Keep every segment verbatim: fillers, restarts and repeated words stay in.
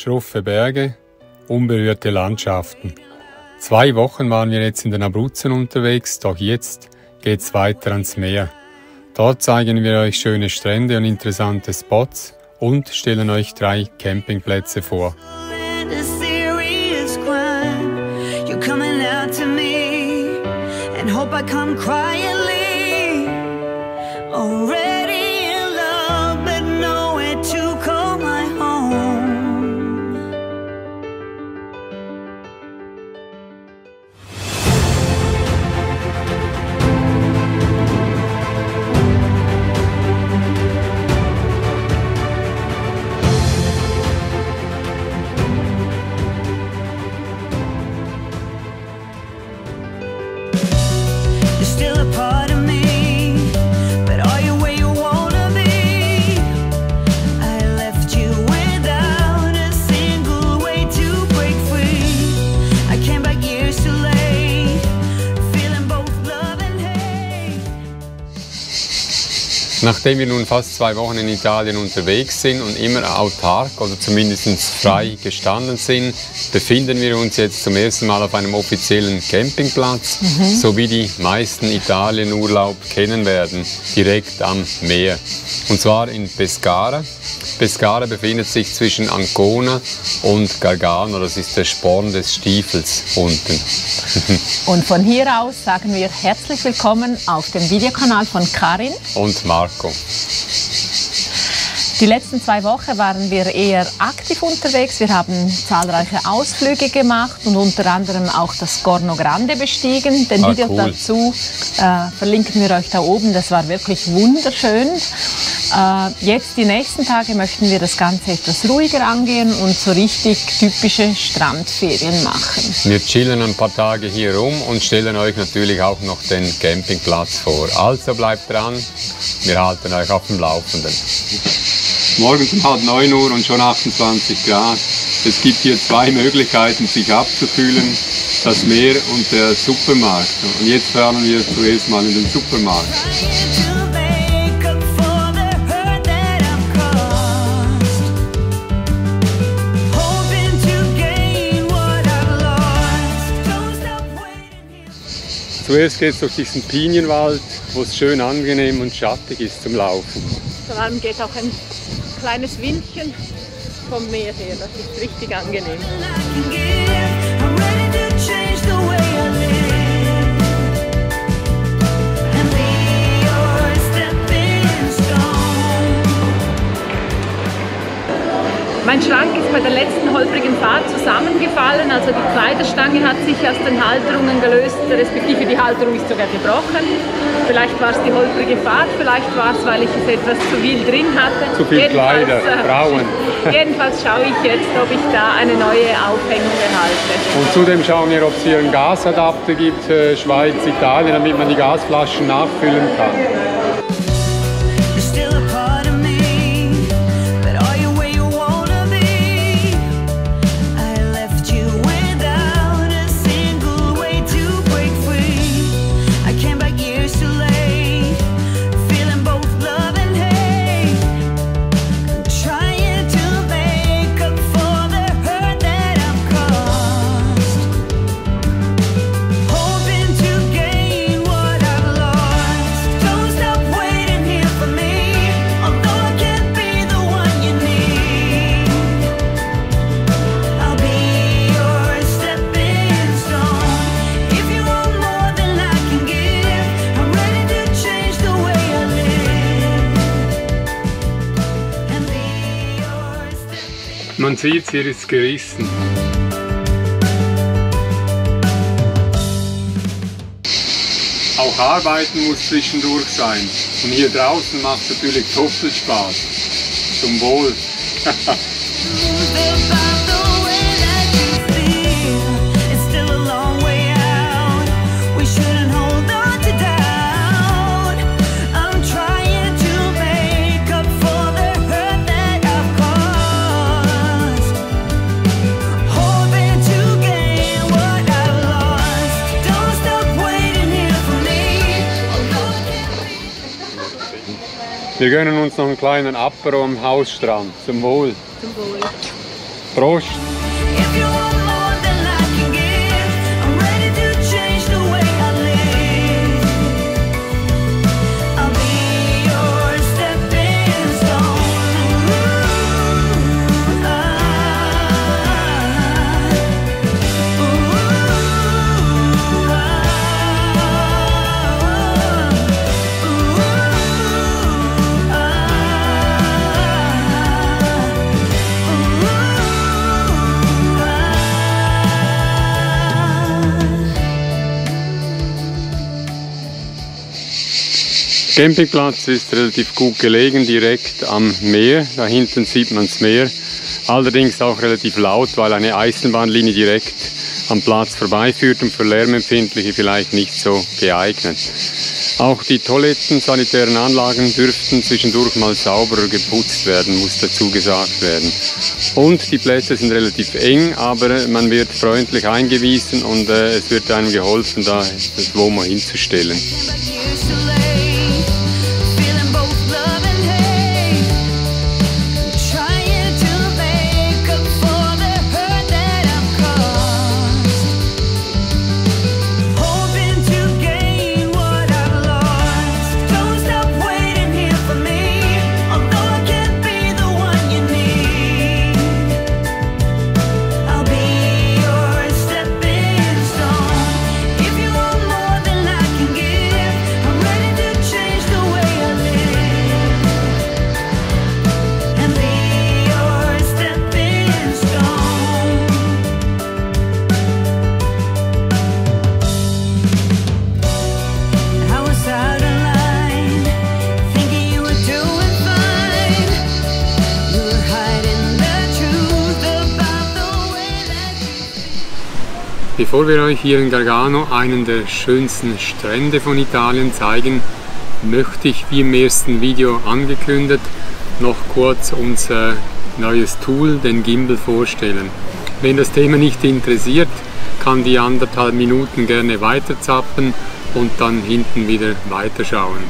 schroffe Berge, unberührte Landschaften. Zwei Wochen waren wir jetzt in den Abruzzen unterwegs, doch jetzt geht's weiter ans Meer. Dort zeigen wir euch schöne Strände und interessante Spots und stellen euch drei Campingplätze vor. Nachdem wir nun fast zwei Wochen in Italien unterwegs sind und immer autark oder zumindest frei gestanden sind, befinden wir uns jetzt zum ersten Mal auf einem offiziellen Campingplatz, mhm. so wie die meisten Italienurlaub kennen werden, direkt am Meer. Und zwar in Pescara. Pescara befindet sich zwischen Ancona und Gargano, das ist der Sporn des Stiefels unten. Und von hier aus sagen wir herzlich willkommen auf dem Videokanal von Karin und Marco. Die letzten zwei Wochen waren wir eher aktiv unterwegs. Wir haben zahlreiche Ausflüge gemacht und unter anderem auch das Corno Grande bestiegen. Den ah, Video cool. dazu äh, verlinken wir euch da oben. Das war wirklich wunderschön. Äh, jetzt die nächsten Tage möchten wir das Ganze etwas ruhiger angehen und so richtig typische Strandferien machen. Wir chillen ein paar Tage hier rum und stellen euch natürlich auch noch den Campingplatz vor. Also bleibt dran, wir halten euch auf dem Laufenden. Morgens um halb neun Uhr und schon achtundzwanzig Grad. Es gibt hier zwei Möglichkeiten, sich abzukühlen, das Meer und der Supermarkt. Und jetzt fahren wir zuerst mal in den Supermarkt. Zuerst geht es durch diesen Pinienwald, wo es schön angenehm und schattig ist zum Laufen. Vor allem geht auch ein kleines Windchen vom Meer her, das ist richtig angenehm. Mein Schrank ist bei der letzten holprigen Fahrt zusammengefallen, also die Kleiderstange hat sich aus den Halterungen gelöst, respektive die Halterung ist sogar gebrochen. Vielleicht war es die holprige Fahrt, vielleicht war es, weil ich es etwas zu viel drin hatte. Zu viel jedenfalls, Kleider, äh, Frauen. Jedenfalls schaue ich jetzt, ob ich da eine neue Aufhängung erhalte. Und zudem schauen wir, ob es hier einen Gasadapter gibt, äh, Schweiz, Italien, damit man die Gasflaschen nachfüllen kann. Man sieht, hier ist gerissen. Auch arbeiten muss zwischendurch sein. Und hier draußen macht es natürlich doppelt Spaß. Zum Wohl. Wir gönnen uns noch einen kleinen Apero am Hausstrand. Zum Wohl. Zum Wohl. Prost! Der Campingplatz ist relativ gut gelegen, direkt am Meer. Da hinten sieht man das Meer. Allerdings auch relativ laut, weil eine Eisenbahnlinie direkt am Platz vorbeiführt und für Lärmempfindliche vielleicht nicht so geeignet. Auch die Toiletten, sanitären Anlagen dürften zwischendurch mal sauberer geputzt werden, muss dazu gesagt werden. Und die Plätze sind relativ eng, aber man wird freundlich eingewiesen und äh, es wird einem geholfen, da das Womo hinzustellen. Bevor wir euch hier in Gargano einen der schönsten Strände von Italien zeigen, möchte ich, wie im ersten Video angekündigt, noch kurz unser neues Tool, den Gimbal, vorstellen. Wenn das Thema nicht interessiert, kann die anderthalb Minuten gerne weiterzappen und dann hinten wieder weiterschauen.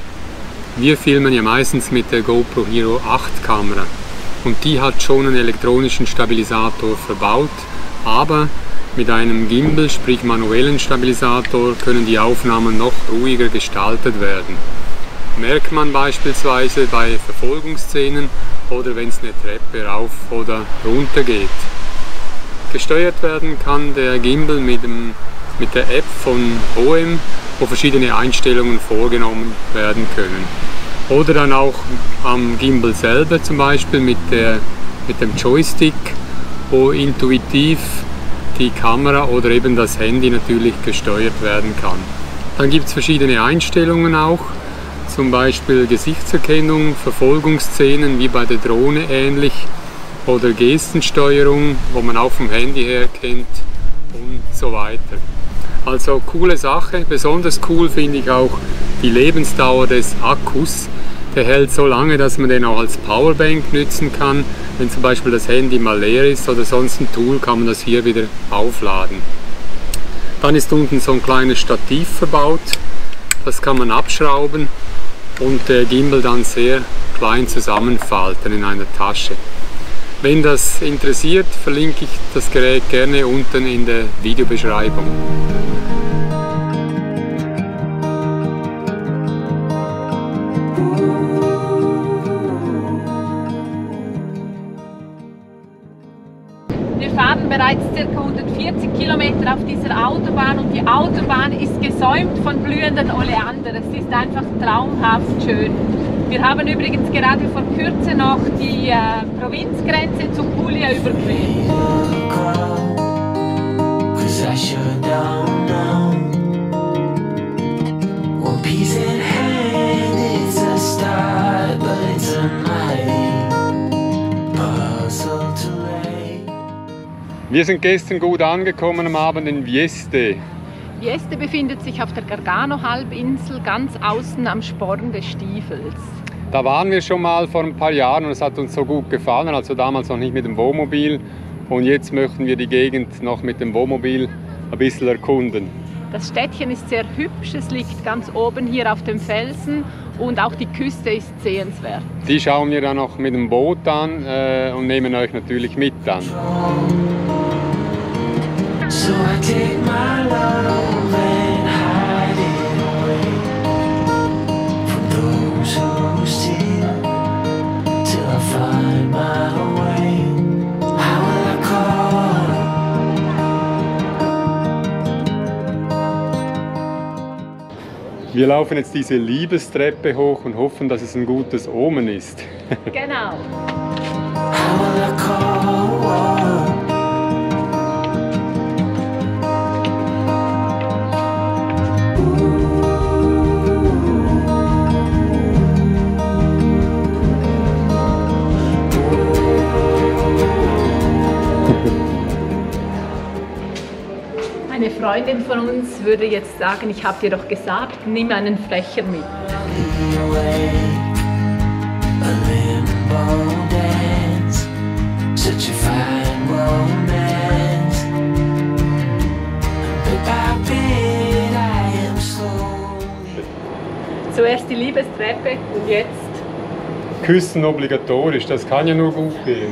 Wir filmen ja meistens mit der GoPro Hero acht Kamera und die hat schon einen elektronischen Stabilisator verbaut, aber mit einem Gimbal, sprich manuellen Stabilisator, können die Aufnahmen noch ruhiger gestaltet werden. Merkt man beispielsweise bei Verfolgungsszenen oder wenn es eine Treppe rauf oder runter geht. Gesteuert werden kann der Gimbal mit, dem, mit der App von O M, wo verschiedene Einstellungen vorgenommen werden können. Oder dann auch am Gimbal selber, zum Beispiel mit, der, mit dem Joystick, wo intuitiv die Kamera oder eben das Handy natürlich gesteuert werden kann. Dann gibt es verschiedene Einstellungen auch, zum Beispiel Gesichtserkennung, Verfolgungsszenen wie bei der Drohne ähnlich oder Gestensteuerung, wo man auch vom Handy her kennt und so weiter. Also coole Sache, besonders cool finde ich auch die Lebensdauer des Akkus. Der hält so lange, dass man den auch als Powerbank nutzen kann. Wenn zum Beispiel das Handy mal leer ist oder sonst ein Tool, kann man das hier wieder aufladen. Dann ist unten so ein kleines Stativ verbaut. Das kann man abschrauben und der Gimbal dann sehr klein zusammenfalten in einer Tasche. Wenn das interessiert, verlinke ich das Gerät gerne unten in der Videobeschreibung. Wir fahren bereits ca. hundertvierzig Kilometer auf dieser Autobahn und die Autobahn ist gesäumt von blühenden Oleander. Es ist einfach traumhaft schön. Wir haben übrigens gerade vor Kürze noch die äh, Provinzgrenze zu Puglia überquert. Wir sind gestern gut angekommen am Abend in Vieste. Vieste befindet sich auf der Gargano-Halbinsel, ganz außen am Sporn des Stiefels. Da waren wir schon mal vor ein paar Jahren und es hat uns so gut gefallen, also damals noch nicht mit dem Wohnmobil. Und jetzt möchten wir die Gegend noch mit dem Wohnmobil ein bisschen erkunden. Das Städtchen ist sehr hübsch, es liegt ganz oben hier auf dem Felsen und auch die Küste ist sehenswert. Die schauen wir dann noch mit dem Boot an äh, und nehmen euch natürlich mit an. So I take my love and hide it away from those who steal till I find my way. How will I call? Wir laufen jetzt diese Liebestreppe hoch und hoffen, dass es ein gutes Omen ist. Genau. How will I call? Eine Freundin von uns würde jetzt sagen, ich habe dir doch gesagt, nimm einen Fächer mit. Zuerst die Liebestreppe und jetzt? Küssen obligatorisch, das kann ja nur gut gehen.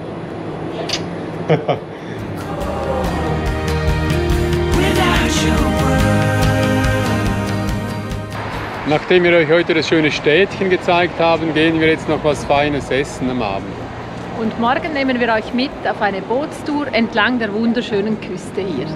Nachdem wir euch heute das schöne Städtchen gezeigt haben, gehen wir jetzt noch was Feines essen am Abend. Und morgen nehmen wir euch mit auf eine Bootstour entlang der wunderschönen Küste hier.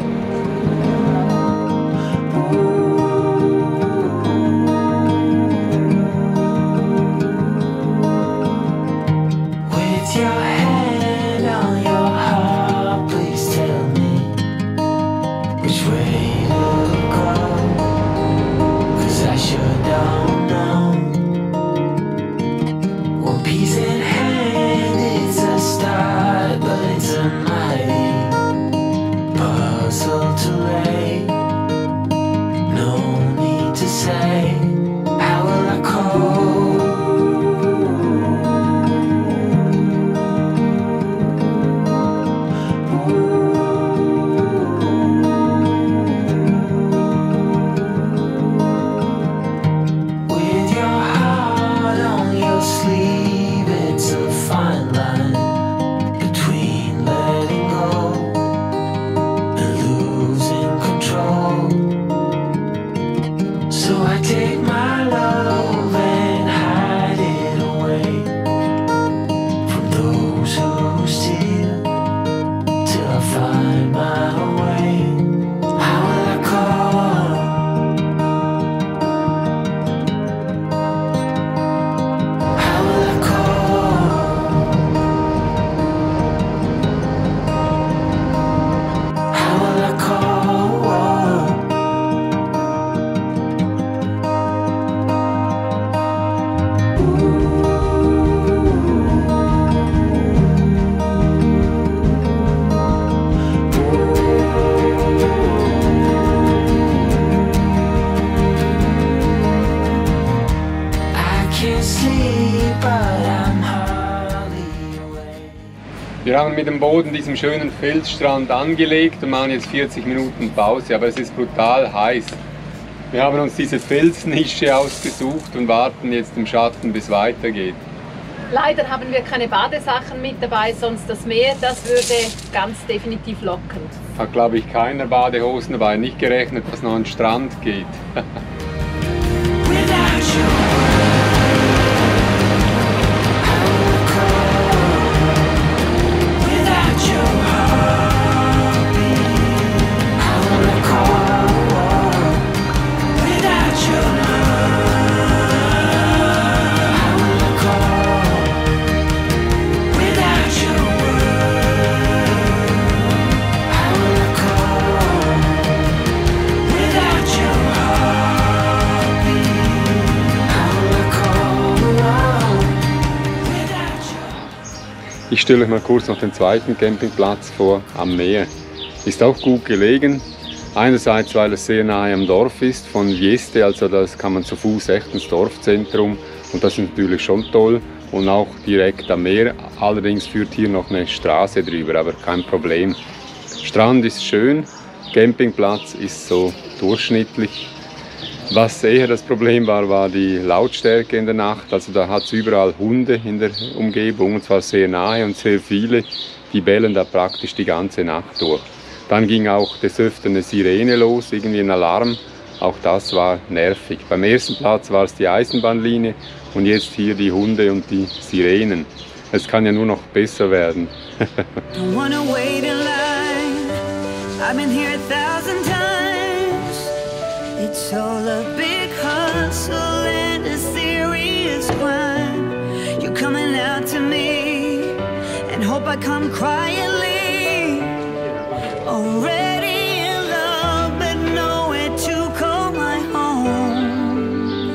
Wir haben mit dem Boot diesem schönen Felsstrand angelegt und machen jetzt vierzig Minuten Pause, aber es ist brutal heiß. Wir haben uns diese Felsnische ausgesucht und warten jetzt im Schatten, bis es weitergeht. Leider haben wir keine Badesachen mit dabei, sonst das Meer, das würde ganz definitiv locken. Hat, glaube ich, keiner Badehosen dabei, nicht gerechnet, dass noch an den Strand geht. Ich stelle euch mal kurz noch den zweiten Campingplatz vor, am Meer. Ist auch gut gelegen. Einerseits, weil es sehr nahe am Dorf ist, von Vieste, also das kann man zu Fuß echt ins Dorfzentrum. Und das ist natürlich schon toll. Und auch direkt am Meer. Allerdings führt hier noch eine Straße drüber, aber kein Problem. Strand ist schön, Campingplatz ist so durchschnittlich. Was eher das Problem war, war die Lautstärke in der Nacht. Also da hat es überall Hunde in der Umgebung, und zwar sehr nahe und sehr viele. Die bellen da praktisch die ganze Nacht durch. Dann ging auch des Öfteren eine Sirene los, irgendwie ein Alarm. Auch das war nervig. Beim ersten Platz war es die Eisenbahnlinie und jetzt hier die Hunde und die Sirenen. Es kann ja nur noch besser werden. Don't wanna wait in line. I've been here a thousand times. It's all a big hustle and a serious crime. You're coming out to me and hope I come quietly. Already in love, but nowhere to call my home.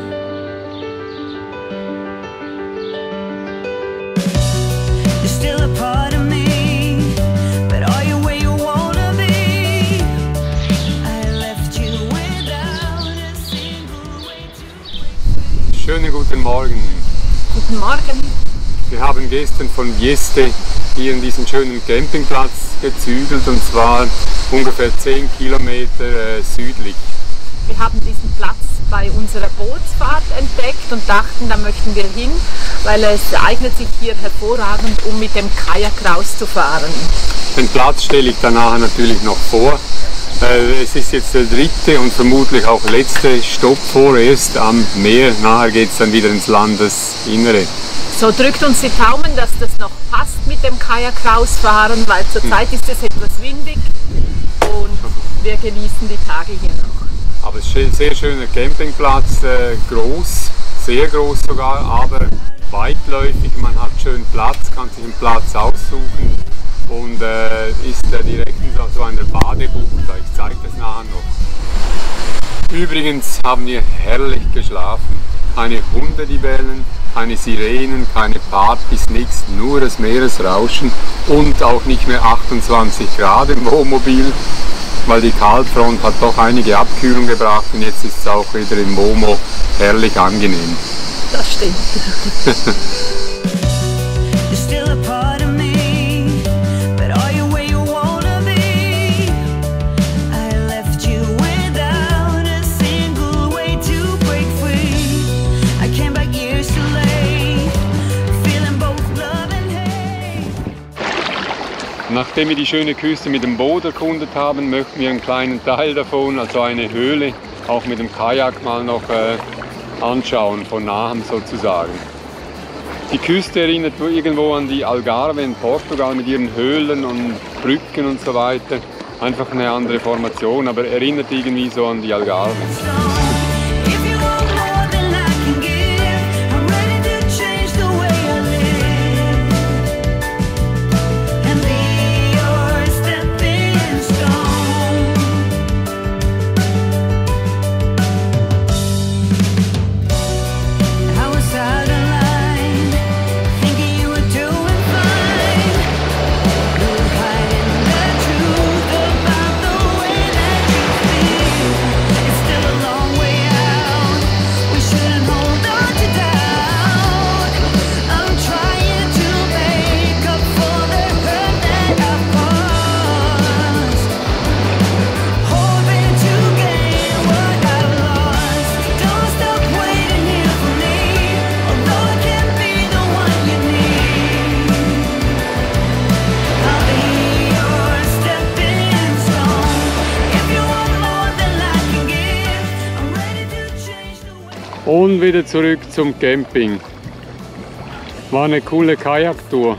You're still a part of me, but are you where you wanna be? I left you without a single way to... Schönen guten Morgen. Guten Morgen. Wir haben gestern von Vieste hier in diesen schönen Campingplatz gezügelt, und zwar ungefähr zehn Kilometer äh, südlich. Wir haben diesen Platz bei unserer Bootsfahrt entdeckt und dachten, da möchten wir hin, weil es eignet sich hier hervorragend, um mit dem Kajak rauszufahren. Den Platz stelle ich dann nachher natürlich noch vor. Äh, es ist jetzt der dritte und vermutlich auch letzte Stopp vorerst am Meer. Nachher geht es dann wieder ins Landesinnere. So drückt uns die Daumen, dass das noch passt mit dem Kajak rausfahren, weil zurzeit ist es etwas windig und wir genießen die Tage hier noch. Aber es ist ein sehr schöner Campingplatz, äh, groß, sehr groß sogar, aber weitläufig. Man hat schön Platz, kann sich einen Platz aussuchen und äh, ist äh, direkt in so einer Badebucht. Ich zeige das nachher noch. Übrigens haben wir herrlich geschlafen. Keine Hunde, die bellen, keine Sirenen, keine Partys, nichts, nur das Meeresrauschen und auch nicht mehr achtundzwanzig Grad im Wohnmobil, weil die Kaltfront hat doch einige Abkühlung gebracht und jetzt ist es auch wieder im Womo herrlich angenehm. Das stimmt. You're still a part of me, but are you where you wanna be? I left you without a single way to break free. I came back years too late, feeling both love and hate. Nachdem wir die schöne Küste mit dem Boot erkundet haben, möchten wir einen kleinen Teil davon, also eine Höhle, auch mit dem Kajak mal noch äh, anschauen, von nahem sozusagen. Die Küste erinnert irgendwo an die Algarve in Portugal mit ihren Höhlen und Brücken und so weiter. Einfach eine andere Formation, aber erinnert irgendwie so an die Algarve. If you want more than I can give, I'm ready to change the way I live and be your stepping stone. I was out of line, thinking you were doing fine. You were hiding the truth about the way that you feel. It's still a long way out. We shouldn't hold on to doubt. I'm trying to make up for the hurt that I've caused, hoping to gain what I've lost. Don't stop waiting here for me, although I can be the one you need. I'll be your stepping stone. If you want more than I can give, I'm ready to change the way. Und wieder zurück zum Camping. War eine coole Kajaktour.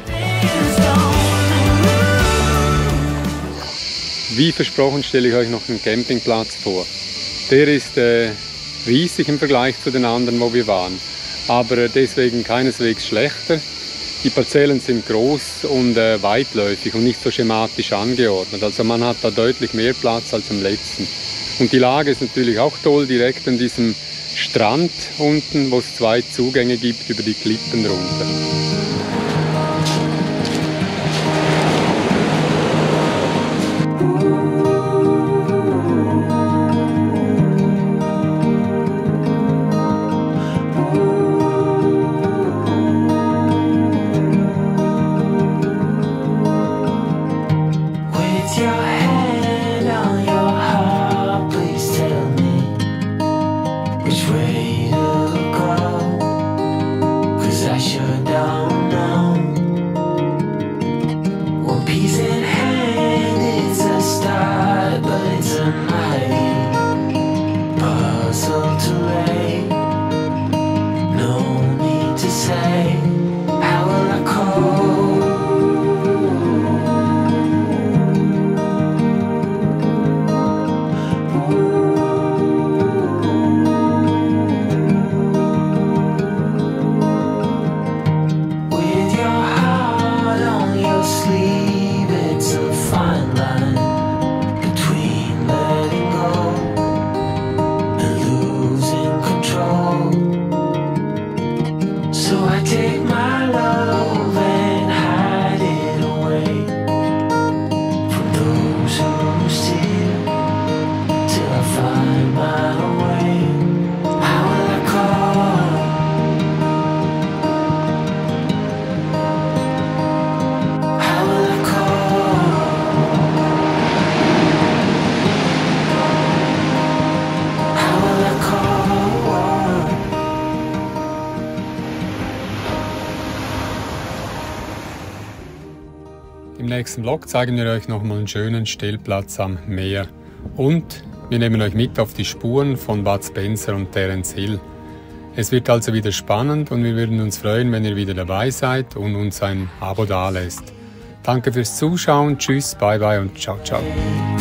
Wie versprochen stelle ich euch noch einen Campingplatz vor. Der ist äh, riesig im Vergleich zu den anderen, wo wir waren, aber äh, deswegen keineswegs schlechter. Die Parzellen sind groß und äh, weitläufig und nicht so schematisch angeordnet. Also man hat da deutlich mehr Platz als am letzten. Und die Lage ist natürlich auch toll, direkt an diesem Strand unten, wo es zwei Zugänge gibt über die Klippen runter. With your hand on your heart, please tell me nächsten Vlog zeigen wir euch nochmal einen schönen Stellplatz am Meer. Und wir nehmen euch mit auf die Spuren von Bud Spencer und Terence Hill. Es wird also wieder spannend und wir würden uns freuen, wenn ihr wieder dabei seid und uns ein Abo dalässt. Danke fürs Zuschauen, tschüss, bye bye und ciao, ciao.